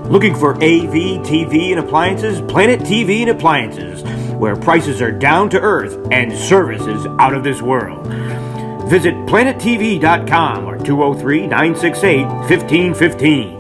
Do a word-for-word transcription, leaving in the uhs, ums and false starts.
Looking for A V, T V, and appliances? Planet T V and Appliances, where prices are down to earth and service is out of this world. Visit planet T V dot com or two oh three, nine six eight, one five one five.